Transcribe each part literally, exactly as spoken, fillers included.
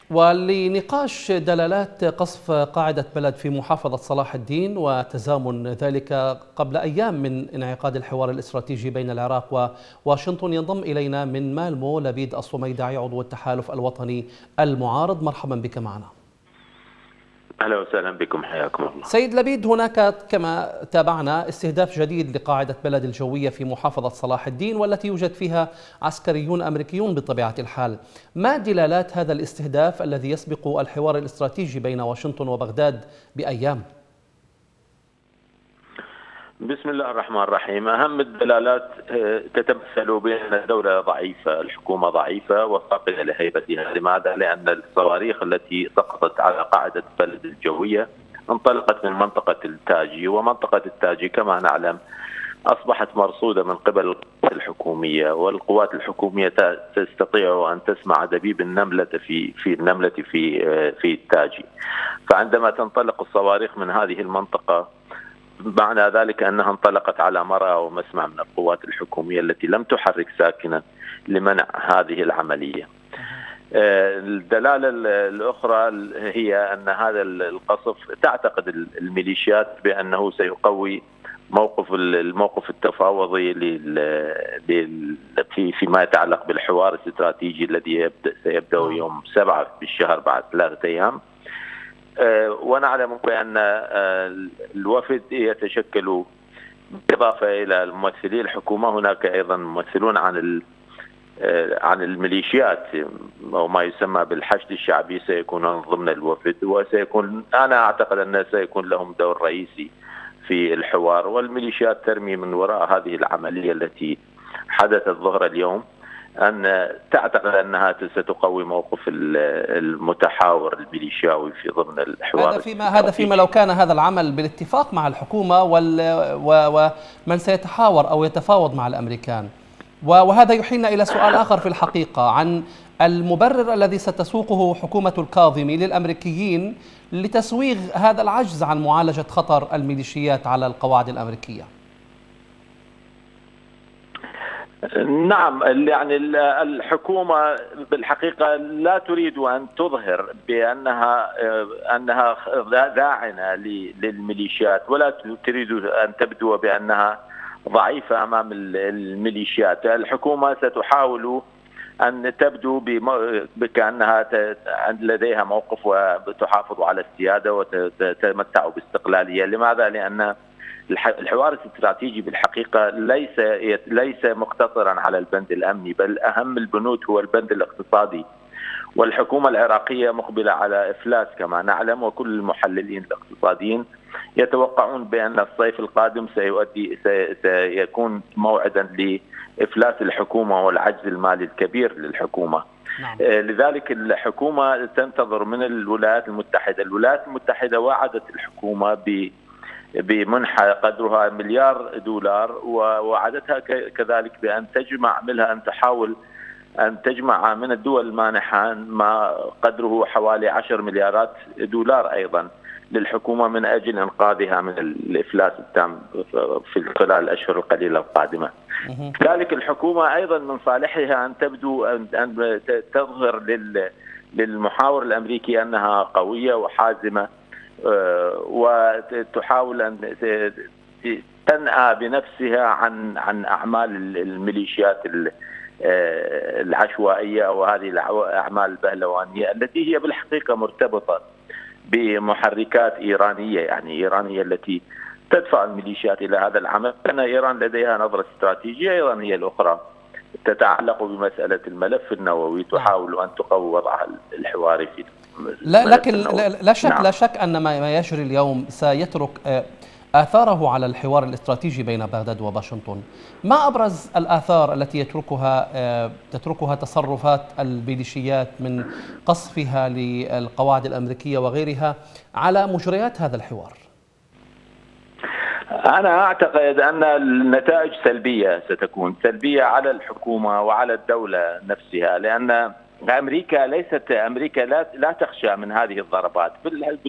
ولنقاش دلالات قصف قاعدة بلد في محافظة صلاح الدين وتزامن ذلك قبل أيام من انعقاد الحوار الاستراتيجي بين العراق وواشنطن، ينضم إلينا من مالمو لبيد الصميدعي عضو التحالف الوطني المعارض. مرحبا بك معنا. أهلا وسهلا بكم، حياكم الله. سيد لبيد، هناك كما تابعنا استهداف جديد لقاعدة بلد الجوية في محافظة صلاح الدين، والتي يوجد فيها عسكريون أمريكيون بطبيعة الحال. ما دلالات هذا الاستهداف الذي يسبق الحوار الاستراتيجي بين واشنطن وبغداد بأيام؟ بسم الله الرحمن الرحيم. أهم الدلالات تتمثل بأن الدولة ضعيفة، الحكومة ضعيفة وفاقدة لهيبتها. لماذا؟ لأن الصواريخ التي سقطت على قاعدة بلد الجوية انطلقت من منطقة التاجي، ومنطقة التاجي كما نعلم أصبحت مرصودة من قبل القوات الحكومية، والقوات الحكومية تستطيع أن تسمع دبيب النملة في في النملة في في التاجي. فعندما تنطلق الصواريخ من هذه المنطقة معنى ذلك أنها انطلقت على مرأى ومسمع من القوات الحكومية التي لم تحرك ساكنا لمنع هذه العملية. الدلالة الأخرى هي أن هذا القصف تعتقد الميليشيات بأنه سيقوي موقف الموقف التفاوضي في فيما يتعلق بالحوار الاستراتيجي الذي سيبدأ يوم سبعة بالشهر بعد ثلاثة أيام. ونعلم بأن الوفد يتشكل بالإضافة إلى ممثلي الحكومة هناك أيضا ممثلون عن عن الميليشيات أو ما يسمى بالحشد الشعبي سيكونون ضمن الوفد، وسيكون أنا أعتقد أن سيكون لهم دور رئيسي في الحوار. والميليشيات ترمي من وراء هذه العملية التي حدثت ظهر اليوم أن تعتقد أنها ستقوي موقف المتحاور الميليشياوي في ضمن الحوار. هذا فيما هذا فيما لو كان هذا العمل بالاتفاق مع الحكومة ومن سيتحاور أو يتفاوض مع الأمريكان. وهذا يحيلنا إلى سؤال آخر في الحقيقة عن المبرر الذي ستسوقه حكومة الكاظمي للأمريكيين لتسويغ هذا العجز عن معالجة خطر الميليشيات على القواعد الأمريكية. نعم، يعني الحكومة بالحقيقة لا تريد أن تظهر بأنها أنها ذاعنة للميليشيات، ولا تريد أن تبدو بأنها ضعيفة أمام الميليشيات. الحكومة ستحاول أن تبدو بكأنها لديها موقف وتحافظ على السيادة وتتمتع باستقلالية. لماذا؟ لأن الحوار الاستراتيجي بالحقيقة ليس ليس مقتصرا على البند الأمني، بل أهم البنود هو البند الاقتصادي. والحكومة العراقية مقبلة على إفلاس كما نعلم، وكل المحللين الاقتصاديين يتوقعون بأن الصيف القادم سيؤدي سيكون موعدا لإفلاس الحكومة والعجز المالي الكبير للحكومة. نعم. لذلك الحكومة تنتظر من الولايات المتحدة. الولايات المتحدة وعدت الحكومة ب بمنحة قدرها مليار دولار، ووعدتها كذلك بأن تجمع منها أن تحاول أن تجمع من الدول المانحة ما قدره حوالي عشر مليارات دولار أيضا للحكومة من أجل إنقاذها من الإفلاس التام في خلال الأشهر القليلة القادمة. ذلك الحكومة أيضا من صالحها أن تبدو أن تظهر للمحاور الأمريكي أنها قوية وحازمة، وتحاول أن تنأى بنفسها عن عن أعمال الميليشيات العشوائية وهذه الأعمال البهلوانية التي هي بالحقيقة مرتبطة بمحركات إيرانية، يعني إيرانية التي تدفع الميليشيات إلى هذا العمل. أن إيران لديها نظرة استراتيجية أيضا هي الأخرى تتعلق بمسألة الملف النووي، تحاول أن تقوي وضعها الحواري في لا لكن لا شك نعم. لا شك أن ما يجري اليوم سيترك آثاره على الحوار الاستراتيجي بين بغداد وواشنطن. ما أبرز الآثار التي يتركها تتركها تصرفات الميليشيات من قصفها للقواعد الأمريكية وغيرها على مجريات هذا الحوار؟ أنا أعتقد أن النتائج سلبية، ستكون سلبية على الحكومة وعلى الدولة نفسها، لأن أمريكا ليست أمريكا لا لا تخشى من هذه الضربات.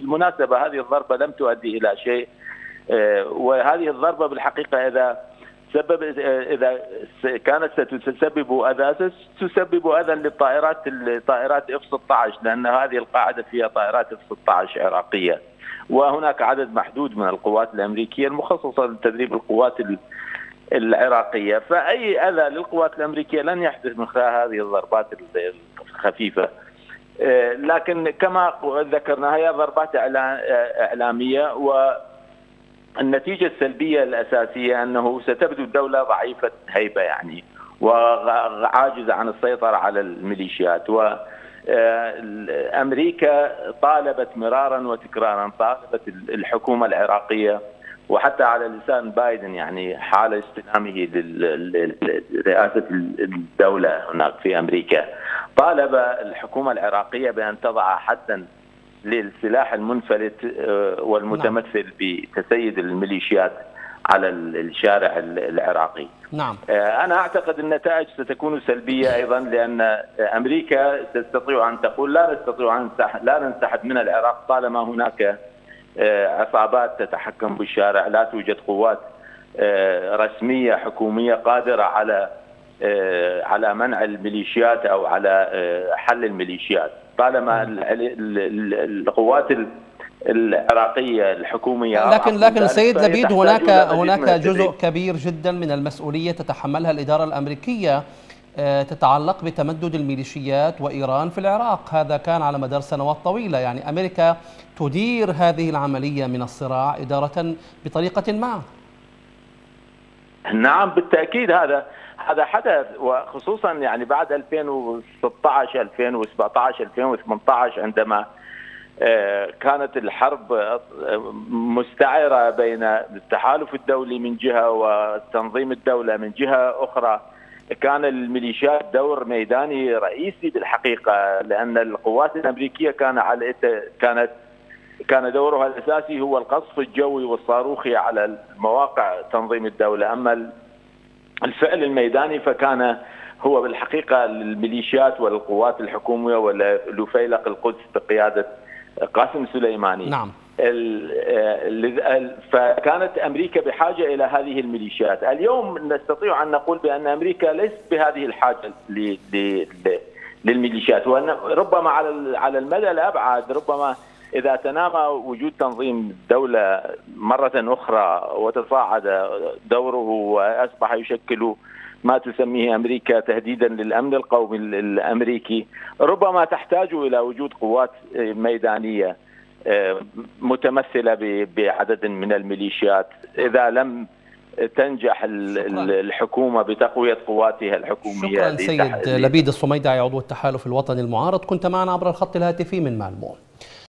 بالمناسبة هذه الضربة لم تؤدي إلى شيء، وهذه الضربة بالحقيقة إذا سبب اذا كانت ستسبب اذى تسبب اذى للطائرات الطائرات اف ستة عشر، لان هذه القاعده فيها طائرات اف ستة عشر عراقيه، وهناك عدد محدود من القوات الامريكيه المخصصه لتدريب القوات العراقيه، فاي اذى للقوات الامريكيه لن يحدث من خلال هذه الضربات الخفيفه. لكن كما ذكرنا هي ضربات اعلاميه، والنتيجه السلبيه الاساسيه انه ستبدو الدوله ضعيفه هيبه يعني وعاجزه عن السيطره على الميليشيات. وامريكا طالبت مرارا وتكرارا، طالبت الحكومه العراقيه وحتى على لسان بايدن يعني حال استلامه لرئاسه الدوله هناك في امريكا، طالب الحكومه العراقيه بان تضع حدا للسلاح المنفلت والمتمثل بتسيد الميليشيات على الشارع العراقي. نعم. انا اعتقد النتائج ستكون سلبيه ايضا، لان امريكا تستطيع ان تقول لا نستطيع ان لا ننسحب من العراق طالما هناك عصابات تتحكم بالشارع، لا توجد قوات رسميه حكوميه قادره على على منع الميليشيات او على حل الميليشيات. طالما القوات العراقيه الحكوميه لكن لكن سيد لبيد هناك هناك جزء كبير جدا من المسؤوليه تتحملها الاداره الامريكيه تتعلق بتمدد الميليشيات وإيران في العراق. هذا كان على مدار سنوات طويلة، يعني أمريكا تدير هذه العملية من الصراع إدارة بطريقة ما. نعم بالتأكيد هذا هذا حدث، وخصوصا يعني بعد ألفين وستة عشر ألفين وسبعة عشر ألفين وثمانية عشر عندما كانت الحرب مستعرة بين التحالف الدولي من جهة وتنظيم الدولة من جهة أخرى، كان الميليشيات دور ميداني رئيسي بالحقيقه، لان القوات الامريكيه كان على كانت كان دورها الاساسي هو القصف الجوي والصاروخي على مواقع تنظيم الدوله، اما الفعل الميداني فكان هو بالحقيقه للميليشيات والقوات الحكوميه ولفيلق القدس بقياده قاسم سليماني. نعم. فكانت أمريكا بحاجة إلى هذه الميليشيات. اليوم نستطيع أن نقول بأن أمريكا ليست بهذه الحاجة للميليشيات، وأن ربما على المدى الأبعد ربما إذا تنامى وجود تنظيم دولة مرة أخرى وتصاعد دوره وأصبح يشكل ما تسميه أمريكا تهديدا للأمن القومي الأمريكي، ربما تحتاج إلى وجود قوات ميدانية متمثلة بعدد من الميليشيات إذا لم تنجح الحكومة بتقوية قواتها الحكومية. شكرا سيد لبيد الصميدعي عضو التحالف الوطني المعارض، كنت معنا عبر الخط الهاتفي من مالمو.